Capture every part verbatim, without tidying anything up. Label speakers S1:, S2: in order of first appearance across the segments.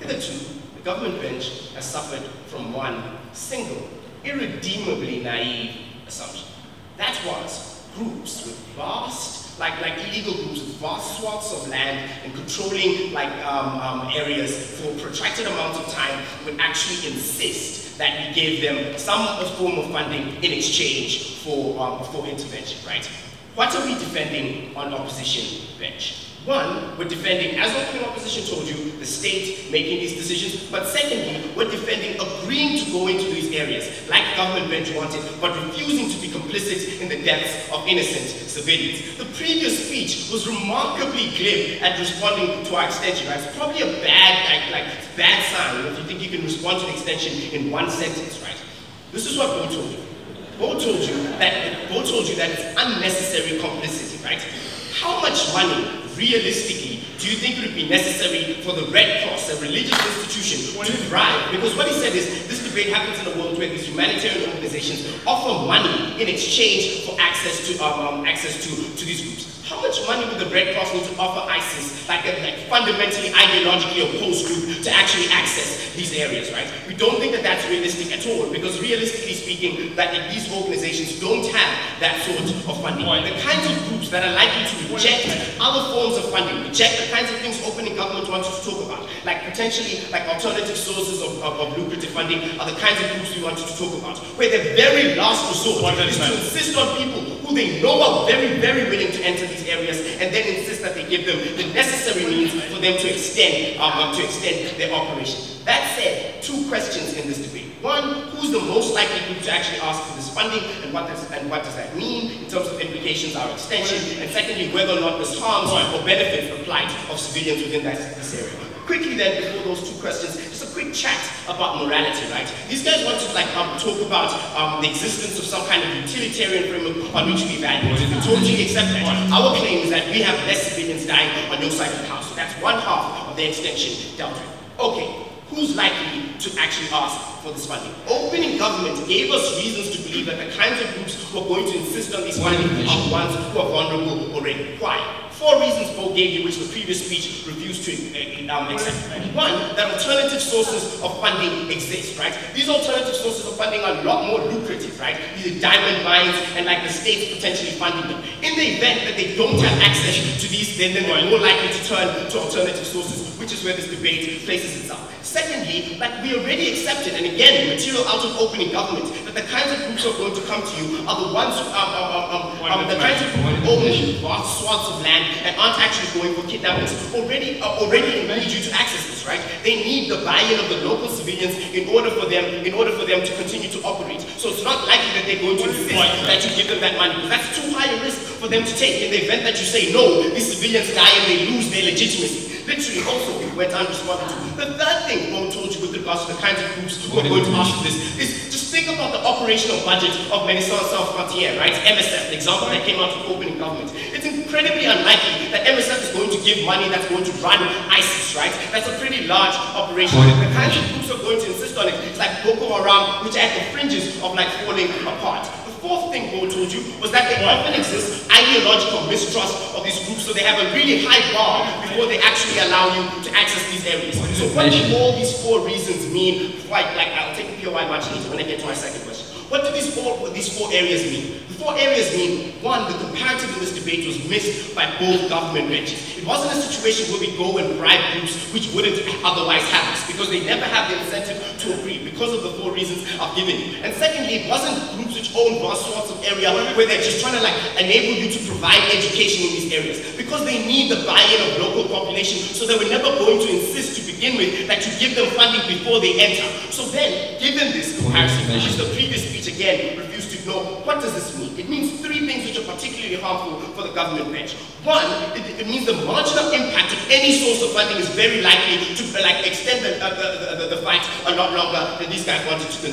S1: Hitherto, the government bench has suffered from one single, irredeemably naive assumption. That was groups with vast, like, like illegal groups with vast swaths of land and controlling like um, um, areas for protracted amounts of time would actually insist that we gave them some form of funding in exchange for, um, for intervention, right? What are we defending on opposition bench? One, we're defending, as open opposition told you, the state making these decisions, but secondly, we're defending agreeing to go into these areas, like government bench wanted, but refusing to be complicit in the deaths of innocent civilians. The previous speech was remarkably glib at responding to our extension, right? It's probably a bad, like, like bad sign if you think you can respond to an extension in one sentence, right? This is what Bo told you. Bo told you that, Bo told you that it's unnecessary complicity, right? How much money, realistically, do you think it would be necessary for the Red Cross, a religious institution, to thrive? Because what he said is, this debate happens in a world where these humanitarian organizations offer money in exchange for access to um, um, access to, to these groups. How much money would the Red Cross need to offer ISIS, like a like fundamentally ideologically opposed group, to actually access these areas, right? We don't think that that's realistic at all, because realistically speaking, that these organizations don't have that sort of funding. The kinds of groups that are likely to reject other forms of funding, reject the kinds of things opening government wants to talk about, like potentially like alternative sources of, of, of lucrative funding, are the kinds of groups we wanted to talk about, where their very last resort is to insist on people who they know are very, very willing to enter these areas, and then insist that they give them the necessary means for them to extend, um, to extend their operation. That said, two questions in this debate. One, who's the most likely group to actually ask for this funding, and what does, and what does that mean in terms of implications, our extension, and secondly, whether or not this harms or benefits the plight of civilians within that, this area. Quickly then, before those two questions, just a quick chat about morality, right? These guys want to like um, talk about um, the existence of some kind of utilitarian framework on which we evaluate. We totally accept that. Our claim is that we have less civilians dying on your side of the house. So that's one half of the extension dealt with. Okay. Who's likely to actually ask for this funding? Opening government gave us reasons to believe that the kinds of groups who are going to insist on these funding are the ones who are vulnerable already. Why? Four reasons Bo gave you, which the previous speech refused to uh, um, accept. One, that alternative sources of funding exist, right? These alternative sources of funding are a lot more lucrative, right? These are diamond mines, and like the state's potentially funding them. In the event that they don't have access to these, then, then they're more likely to turn to alternative sources, which is where this debate places itself. Secondly, like we already accepted, and again, material out of opening government, that the kinds of groups who are going to come to you are the ones who, um, um, um, um, the kinds of groups who own vast swaths of land and aren't actually going for kidnappings, already uh, already need you to access this, right? They need the buy-in of the local civilians in order for them in order for them to continue to operate. So it's not likely that they're going to insist that you give them that money, because that's too high a risk for them to take. In the event that you say no, these civilians die and they lose their legitimacy. Literally also went unresponded to. The third thing Bo told you with regards to the kinds of groups who are going to ask for this is just think about the operational budget of Médecins Sans Frontières, right? M S F, the example that came out of opening government. It's incredibly unlikely that M S F is going to give money that's going to run ISIS, right? That's a pretty large operation. The kinds of groups are going to insist on it. It's like Boko Haram, which are at the fringes of like falling apart. The fourth thing Bo told you was that there often exists ideological mistrust of these groups, so they have a really high bar before they actually allow you to access these areas. So what do all these four reasons mean? Like, like I'll take the P O I much later when I get to my second question. What do these four, these four areas mean? The four areas mean, one, the comparative in this debate was missed by both government benches. It wasn't a situation where we go and bribe groups which wouldn't otherwise have this, because they never have the incentive to agree because of the four reasons I've given you. And secondly, it wasn't groups which own vast swaths of area where they're just trying to like enable you to provide education in these areas, because they need the buy-in of local population, so they were never going to insist to begin with that you give them funding before they enter. So then, given this comparison, which is the previous speech again refused to ignore, what does this mean? It means three things which are particularly harmful for the government bench. One, it, it means the marginal impact of any source of funding is very likely to like extend the, uh, the, the, the, the fight a lot longer than these guys wanted to concede.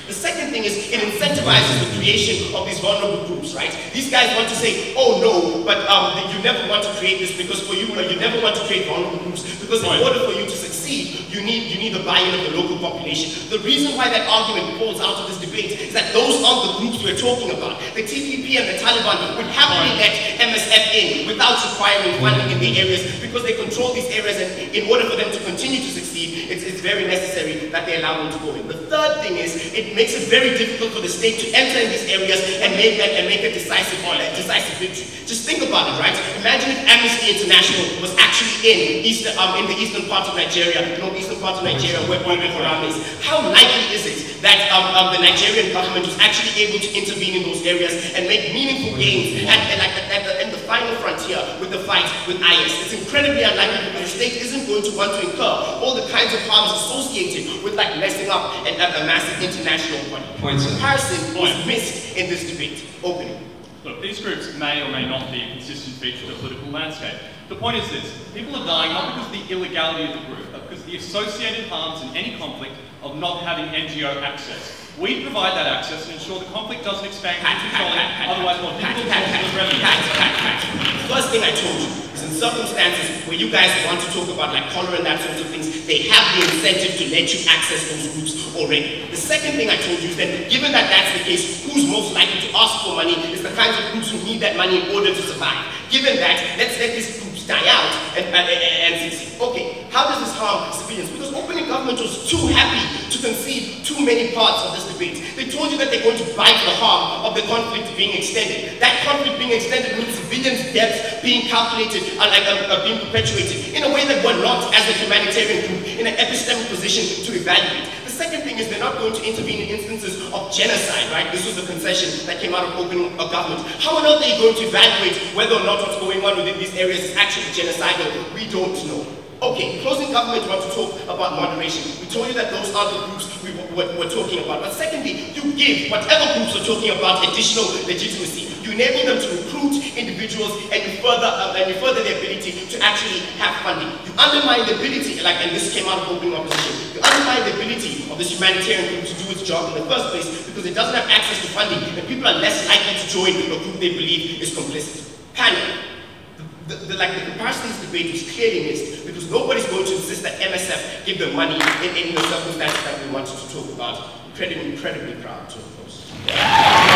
S1: The second thing is it incentivizes the creation of these vulnerable groups, right? These guys want to say, oh no, but um, you never want to create this because for you, uh, you never want to create vulnerable groups because in order for you to succeed, you need, you need the buy-in of the local population. The reason why that argument falls out of this debate is that those aren't the groups we're talking about. The T P P and the Taliban would happily let M S F in without requiring funding in the areas because they control these areas, and in order for them to continue to succeed, it's, it's very necessary that they allow them to go in. The third thing is it makes it very difficult for the state to enter in these areas and make, and, and make a decisive, uh, decisive victory. Just think about it, right? Imagine if Amnesty International was actually in, Eastern, um, in the eastern part of Nigeria, northeastern part of Nigeria, where Boko Haram is. How likely is it that um, um, the Nigerian government was actually able to intervene in those areas and make meaningful gains at, at, like, at, the, at the final frontier with the fight with I S? It's incredibly unlikely because the state isn't going to want to incur all the kinds of harms associated with like messing up and, uh, a massive international body. Comparison was missed in this debate. Opening.
S2: Look, these groups may or may not be a consistent feature of the political landscape. The point is this: people are dying not because of the illegality of the group, but because of the associated harms in any conflict of not having N G O access. We provide that access and ensure the conflict doesn't expand into controlling otherwise more difficult sources of revenue.
S1: The first thing I told you is in circumstances where you guys want to talk about like cholera and that sort of things, they have the incentive to let you access those groups already. The second thing I told you is that given that that's the case, who's most likely to ask for money is the kinds of groups who need that money in order to survive. Given that, let's let these groups die out and, and, and succeed. Okay, how does this harm civilians? Because opening government was too happy to concede too many parts of this debate. They told you that they're going to bite the harm of the conflict being extended. That conflict being extended means civilians' deaths being calculated, are like uh, uh, being perpetuated in a way that we're not, as a humanitarian group, in an epistemic position to evaluate. The second thing is they're not going to intervene in instances of genocide, right? This was the concession that came out of opening a government. How on earth are you going to evaluate whether or not what's going on within these areas is actually genocidal? We don't know. Okay, closing government want to talk about moderation. We told you that those are the groups we were, were talking about. But secondly, you give whatever groups are talking about additional legitimacy. You enable them to recruit individuals and you further uh, and you further their ability to actually have funding. You undermine the ability, like, and this came out of opening opposition, you undermine the ability of this humanitarian group to do its job in the first place because it doesn't have access to funding and people are less likely to join a group they believe is complicit. Panel. The, the, like the comparison in this debate was clearly missed because nobody's going to insist that M S F give them money in, in the circumstances that we wanted to talk about. Incredibly, incredibly proud to oppose.